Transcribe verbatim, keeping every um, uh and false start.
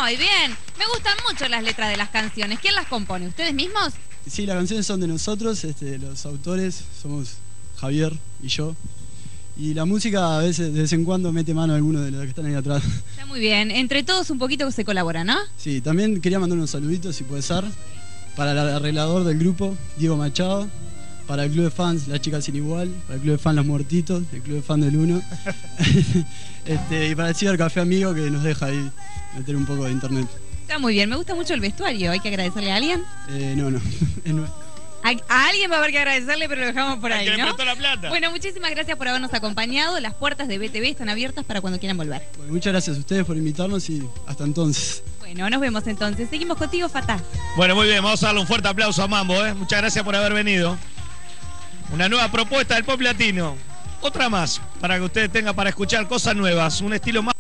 Muy bien. Me gustan mucho las letras de las canciones. ¿Quién las compone? ¿Ustedes mismos? Sí, las canciones son de nosotros, este, los autores somos Javier y yo. Y la música a veces, de vez en cuando, mete mano a alguno de los que están ahí atrás. Está muy bien. Entre todos un poquito se colabora, ¿no? Sí, también quería mandar unos saluditos, si puede ser, para el arreglador del grupo, Diego Machado, para el club de fans, La Chica Sin Igual, para el club de fans Los Muertitos, el club de fans del Uno, este, y para el Cibercafé Amigo, que nos deja ahí meter un poco de internet. Está muy bien. Me gusta mucho el vestuario. ¿Hay que agradecerle a alguien? Eh, no, no, es nuestro. A, a alguien va a haber que agradecerle, pero lo dejamos por ahí, ¿A quién ¿no? le prestó la plata? Bueno, muchísimas gracias por habernos acompañado. Las puertas de B T V están abiertas para cuando quieran volver. Bueno, muchas gracias a ustedes por invitarnos y hasta entonces. Bueno, nos vemos entonces. Seguimos contigo, Fatah. Bueno, muy bien, vamos a darle un fuerte aplauso a Mambo, ¿eh? Muchas gracias por haber venido. Una nueva propuesta del pop latino. Otra más, para que usted tenga para escuchar cosas nuevas, un estilo más